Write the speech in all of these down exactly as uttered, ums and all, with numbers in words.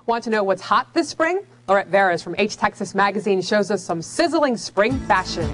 Want to know what's hot this spring? Lorette Veras from H Texas Magazine shows us some sizzling spring fashion.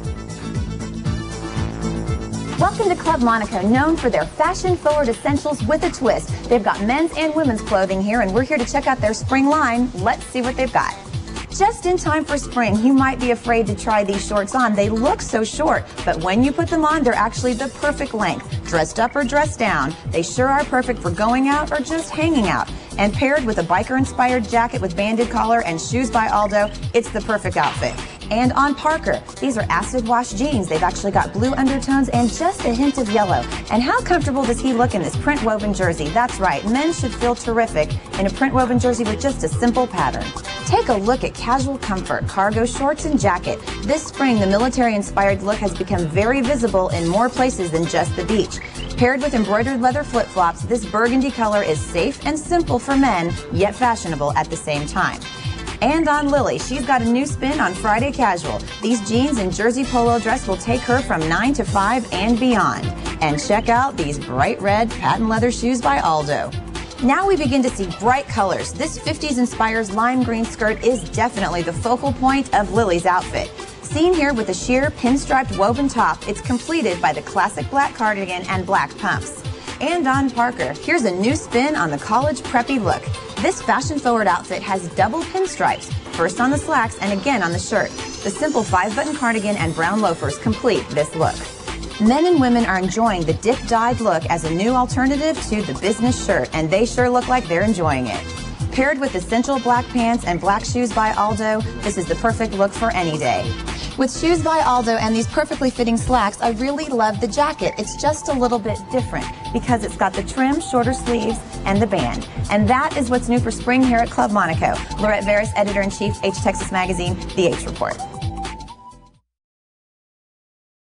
Welcome to Club Monaco, known for their fashion-forward essentials with a twist. They've got men's and women's clothing here, and we're here to check out their spring line. Let's see what they've got. Just in time for spring, you might be afraid to try these shorts on. They look so short, but when you put them on, they're actually the perfect length. Dressed up or dressed down, they sure are perfect for going out or just hanging out. And paired with a biker-inspired jacket with banded collar and shoes by Aldo, it's the perfect outfit. And on Parker, these are acid wash jeans. They've actually got blue undertones and just a hint of yellow. And how comfortable does he look in this print woven jersey? That's right, men should feel terrific in a print woven jersey with just a simple pattern. Take a look at casual comfort, cargo shorts and jacket. This spring, the military-inspired look has become very visible in more places than just the beach. Paired with embroidered leather flip-flops, this burgundy color is safe and simple for men, yet fashionable at the same time. And on Lily, she's got a new spin on Friday casual. These jeans and jersey polo dress will take her from nine to five and beyond. And check out these bright red patent leather shoes by Aldo. Now we begin to see bright colors. This fifties inspired lime green skirt is definitely the focal point of Lily's outfit. Seen here with a sheer pinstriped woven top, it's completed by the classic black cardigan and black pumps. And on Parker, here's a new spin on the college preppy look. This fashion-forward outfit has double pinstripes, first on the slacks and again on the shirt. The simple five-button cardigan and brown loafers complete this look. Men and women are enjoying the dip-dyed look as a new alternative to the business shirt, and they sure look like they're enjoying it. Paired with essential black pants and black shoes by Aldo, this is the perfect look for any day. With shoes by Aldo and these perfectly fitting slacks, I really love the jacket. It's just a little bit different because it's got the trim, shorter sleeves, and the band. And that is what's new for spring here at Club Monaco. Lorette Veras, Editor-in-Chief, H Texas Magazine, The H Report.